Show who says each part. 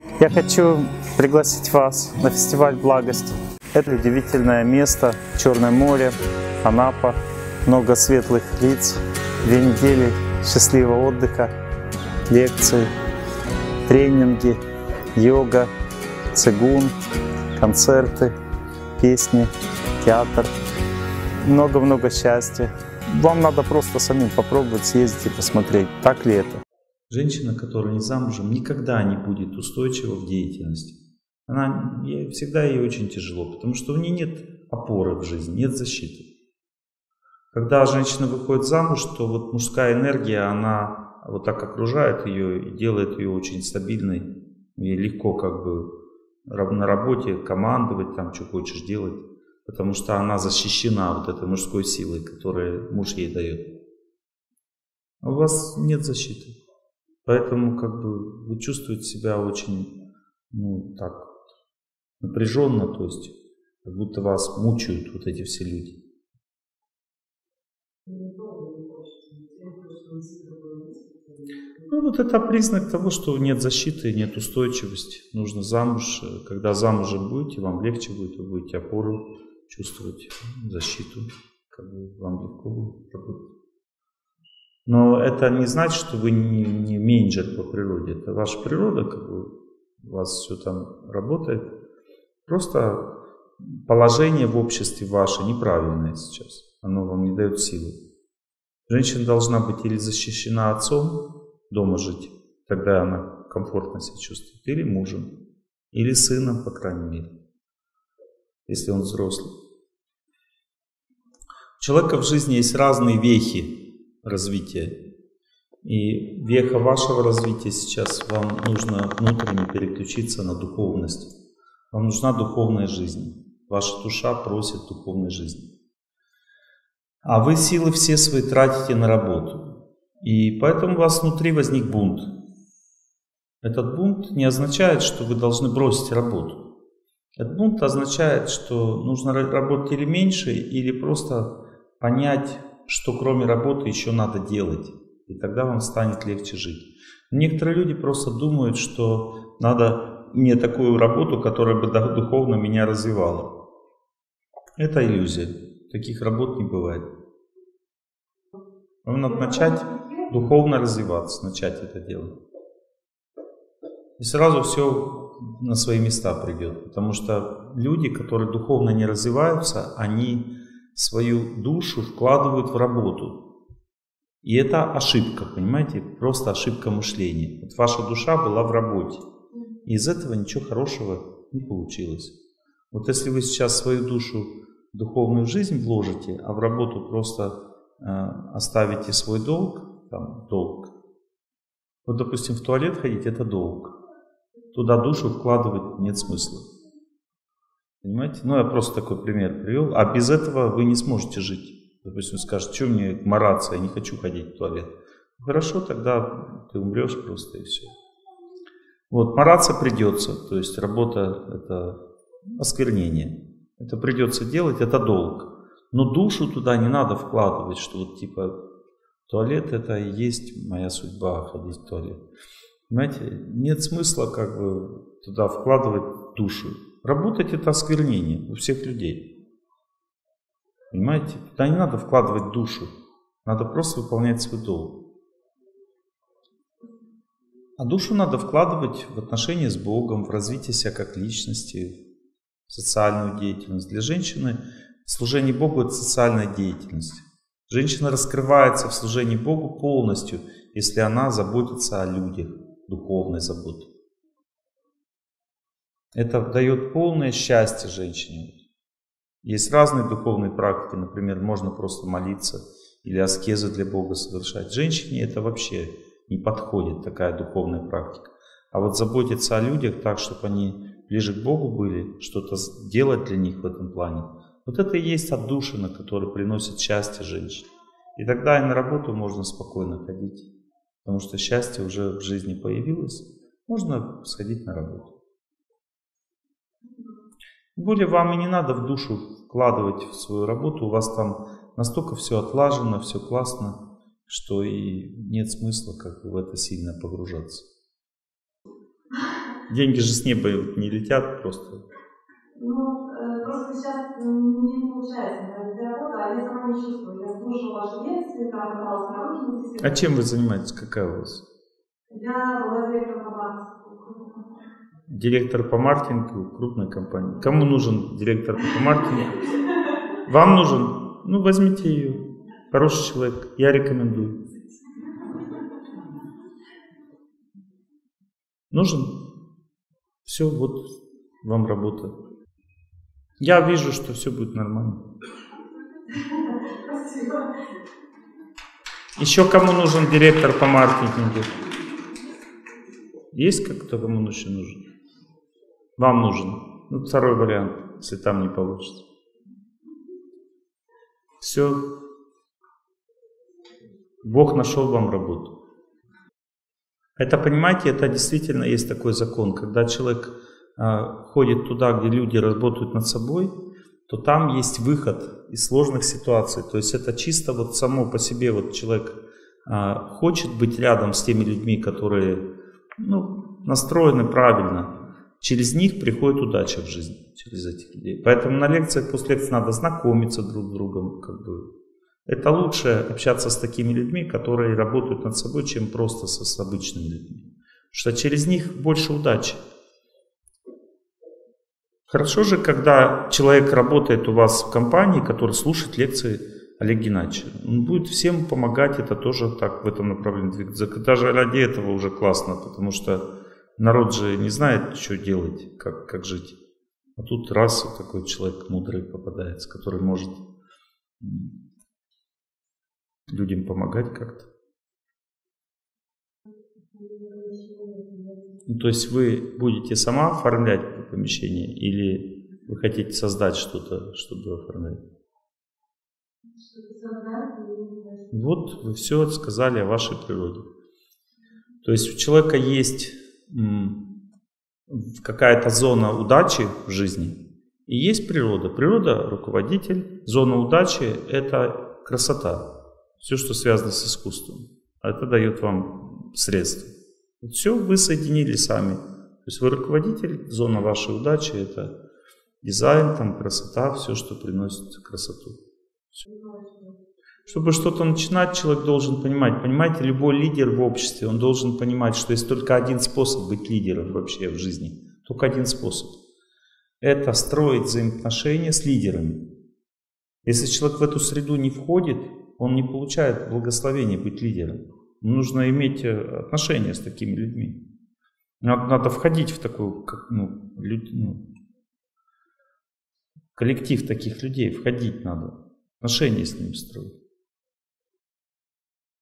Speaker 1: Я хочу пригласить вас на фестиваль благости. Это удивительное место, Черное море, Анапа, много светлых лиц, 2 недели счастливого отдыха, лекции, тренинги, йога, цигун, концерты, песни, театр, много-много счастья. Вам надо просто самим попробовать съездить и посмотреть, так ли это.
Speaker 2: Женщина, которая не замужем, никогда не будет устойчива в деятельности. Всегда ей очень тяжело, потому что у нее нет опоры в жизни, нет защиты. Когда женщина выходит замуж, то вот мужская энергия, она вот так окружает ее и делает ее очень стабильной. Ей легко как бы на работе командовать, там что хочешь делать, потому что она защищена вот этой мужской силой, которую муж ей дает. А у вас нет защиты. Поэтому как бы вы чувствуете себя очень, так напряженно, то есть как будто вас мучают вот эти все люди. Вот это признак того, что нет защиты, нет устойчивости. Нужно замуж. Когда замужем будете, вам легче будет, вы будете опору чувствовать, защиту, как бы вам легко будет работать. Но это не значит, что вы не менеджер по природе. Это ваша природа, как бы у вас все там работает. Просто положение в обществе ваше неправильное сейчас. Оно вам не дает силы. Женщина должна быть или защищена отцом, дома жить, тогда она комфортно себя чувствует, или мужем, или сыном, по крайней мере, если он взрослый. У человека в жизни есть разные вехи развития. И веха вашего развития сейчас вам нужно внутренне переключиться на духовность. Вам нужна духовная жизнь. Ваша душа просит духовной жизни. А вы силы все свои тратите на работу. И поэтому у вас внутри возник бунт. Этот бунт не означает, что вы должны бросить работу. Этот бунт означает, что нужно работать или меньше, или просто понять, что кроме работы еще надо делать. И тогда вам станет легче жить. Некоторые люди просто думают, что надо мне такую работу, которая бы духовно меня развивала. Это иллюзия. Таких работ не бывает. Вам надо начать духовно развиваться, начать это делать. И сразу все на свои места придет. Потому что люди, которые духовно не развиваются, они свою душу вкладывают в работу. И это ошибка, понимаете? Просто ошибка мышления. Вот ваша душа была в работе. И из этого ничего хорошего не получилось. Вот если вы сейчас свою душу в духовную жизнь вложите, а в работу просто оставите свой долг, там, долг. Вот, допустим, в туалет ходить — это долг. Туда душу вкладывать нет смысла. Понимаете? Я просто такой пример привел. А без этого вы не сможете жить. Допустим, скажете, что мне мараться, я не хочу ходить в туалет. Хорошо, тогда ты умрешь просто и все. Вот, мараться придется. То есть работа — это осквернение. Это придется делать, это долг. Но душу туда не надо вкладывать, что вот типа туалет — это и есть моя судьба, ходить в туалет. Понимаете, нет смысла как бы туда вкладывать душу. Работать — это осквернение у всех людей. Понимаете, туда не надо вкладывать душу, надо просто выполнять свой долг. А душу надо вкладывать в отношения с Богом, в развитие себя как личности, в социальную деятельность. Для женщины служение Богу — это социальная деятельность. Женщина раскрывается в служении Богу полностью, если она заботится о людях, духовной заботой. Это дает полное счастье женщине. Есть разные духовные практики, например, можно просто молиться или аскезы для Бога совершать. Женщине это вообще не подходит, такая духовная практика. А вот заботиться о людях так, чтобы они ближе к Богу были, что-то делать для них в этом плане, вот это и есть отдушина, которая приносит счастье женщине. И тогда и на работу можно спокойно ходить, потому что счастье уже в жизни появилось, можно сходить на работу. Тем более вам и не надо в душу вкладывать в свою работу, у вас там настолько все отлажено, все классно, что и нет смысла как бы в это сильно погружаться. Деньги же с неба не летят просто.
Speaker 3: Ну, просто сейчас не получается найти работу, а я сама не чувствую. Я слушала ваши лекции, там пыталась на руки нести.
Speaker 2: А чем вы занимаетесь? Какая у вас?
Speaker 3: Я была директором по маркетингу.
Speaker 2: Директор по маркетингу крупной компании. Кому нужен директор по маркетингу? Вам нужен? Ну, возьмите ее. Хороший человек. Я рекомендую. Нужен? Все, вот вам работа. Я вижу, что все будет нормально.
Speaker 3: Спасибо.
Speaker 2: Еще кому нужен директор по маркетингу? Есть кто кому еще нужен? Вам нужен. Ну, второй вариант, если там не получится. Все. Бог нашел вам работу. Это, понимаете, это действительно есть такой закон. Когда человек ходит туда, где люди работают над собой, то там есть выход из сложных ситуаций. То есть это чисто вот само по себе вот человек хочет быть рядом с теми людьми, которые настроены правильно. Через них приходит удача в жизнь, через этих людей. Поэтому на лекциях, после лекций надо знакомиться друг с другом. Это лучше общаться с такими людьми, которые работают над собой, чем просто с обычными людьми. Потому что через них больше удачи. Хорошо же, когда человек работает у вас в компании, который слушает лекции Олега Геннадьевича. Он будет всем помогать, это тоже так в этом направлении двигаться. Даже ради этого уже классно, потому что народ же не знает, что делать, как жить. А тут раз вот такой человек мудрый попадается, который может людям помогать как-то. Ну, то есть вы будете сама оформлять помещение или вы хотите создать что-то, чтобы оформлять? Вот вы все сказали о вашей природе. То есть у человека есть какая-то зона удачи в жизни и есть природа. Природа — руководитель, зона удачи — это красота. Все, что связано с искусством. Это дает вам средства. Вот все вы соединили сами. То есть вы руководитель, зона вашей удачи — это дизайн, там, красота, все, что приносит красоту. Все. Чтобы что-то начинать, человек должен понимать. Понимаете, любой лидер в обществе, он должен понимать, что есть только один способ быть лидером вообще в жизни. Только один способ. Это строить взаимоотношения с лидерами. Если человек в эту среду не входит, он не получает благословения быть лидером. Нужно иметь отношения с такими людьми. Надо входить в такой коллектив таких людей. Входить надо. Отношения с ними строить.